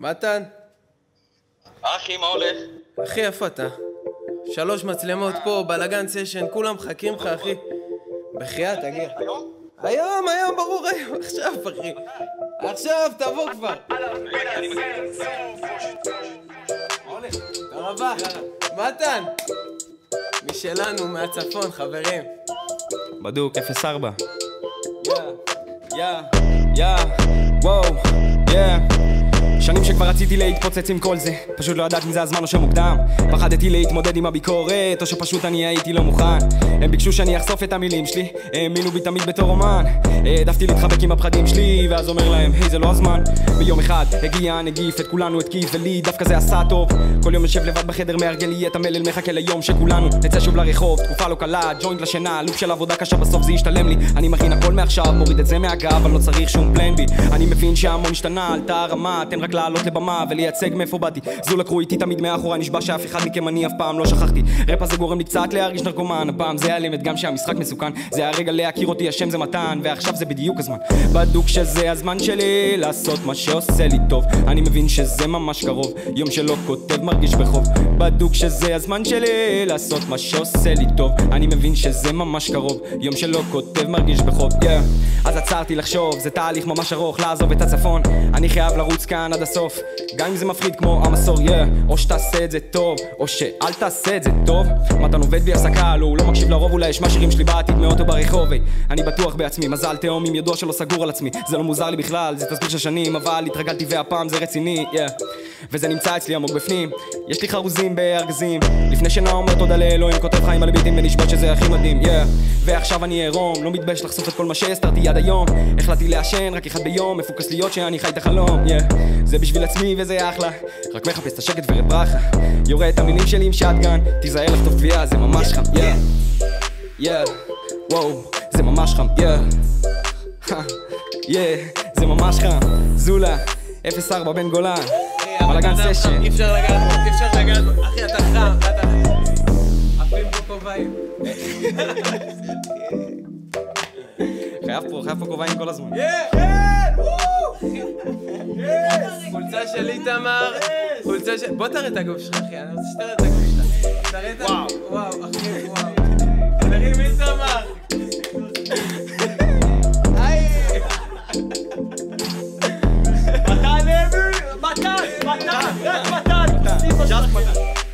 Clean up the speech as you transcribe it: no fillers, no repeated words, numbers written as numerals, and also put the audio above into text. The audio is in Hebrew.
מתן, אחי, מה הולך? אחי, איפה אתה? 3 מצלמות פה, בלגן סשן, כולם מחכים לך, אחי. בחייאת, תגיע. היום? היום, ברור היום, עכשיו, אחי. עכשיו, תבוא כבר. תודה רבה. מתן, משלנו, מהצפון, חברים. בדוק, 04. וואו, שנים שכבר רציתי להתפוצץ עם כל זה, פשוט לא ידעתי אם זה הזמן או שמוקדם. פחדתי להתמודד עם הביקורת, או שפשוט אני הייתי לא מוכן. הם ביקשו שאני אחשוף את המילים שלי, האמינו בי תמיד בתור אומן. העדפתי להתחבק עם הפחדים שלי, ואז אומר להם, היי, זה לא הזמן. ביום אחד הגיע הנגיף, את כולנו התקיף, ולי דווקא זה עשה טוב. כל יום יושב לבד בחדר, מארגן לי את המלל, מחכה ליום שכולנו נצא שוב לרחוב. תקופה לא קלה, ג'וינט לשינה, לופ של עבודה קשה, בסוף זה ישתלם לי. אני מכין הכל מעכשיו, מוריד את זה מהגב, אני לא צריך שום פלן בי. אני מבין שהמון השתנה, עלתה הרמה, תן רק לעלות לבמה ולייצג מאיפה באתי. זו לקחו איתי תמיד מאחורה, נשבע שאף אחד מכם אני אף פעם לא שכחתי. רפ הזה גורם לי קצת להרגיש נרקומן, הפעם זה האלמנט גם שהמשחק מסוכן. זה הרגע להכיר אותי, השם זה מתן, ועכשיו זה בדיוק הזמן. בדוק שזה הזמן שלי לעשות מה שעושה לי טוב. אני מבין שזה ממש קרוב, יום שלא כותב מרגיש בחוב. בדוק שזה הזמן שלי לעשות מה שעושה לי טוב. אני מבין שזה ממש קרוב, יום שלא כותב מרגיש בחוב. אז עצרתי לחשוב, זה תהליך ממש ארוך לעזוב את הצפון. אני חייב לרוץ כאן עד הסוף, גם אם זה מפחיד כמו המסור. או שתעשה את זה טוב, או שאל תעשה את זה טוב. מתן עובד בי הפסקה, הוא לא מקשיב לרוב, אולי ישמע שירים שלי בעתיד מאוטו ברחוב. אני בטוח בעצמי, מזל תאום עם ידוע שלא סגור על עצמי. זה לא מוזר לי בכלל, זה תסביר של שנים, אבל התרגלתי והפעם זה רציני. וזה נמצא אצלי עמוק בפנים, יש לי חרוזים בארגזים. לפני שנה אומר תודה לאלוהים, כותב חיים על ביטים ונשבע שזה הכי מדהים. ועכשיו אני עירום, לא מתבייש לחשוף את כל מה שהסתרתי עד היום. החלטתי לעשן רק אחד ביום, מפוקס להיות שאני חי את החלום. זה בשביל עצמי וזה אחלה, רק מחפש את השקט ורד ברכה. יורה את המילים שלי עם שטגן, תיזהר לחטוף תביעה, זה ממש חם. וואו, זה ממש חם. זה ממש חם. זולה 04 בן גולן, בלגן סשן. אי אפשר לגעת בו, אחי, אתה חם, אפילו פה כובעים. חייב פה כובעים כל הזמן. חולצה של איתמר, חולצה של... בוא תראה את הגוף שלך, אחי, אני רוצה שתראה את הגוף שלך. תראה את הגוף, וואו, אחי, וואו. תרים איתמר. מתן.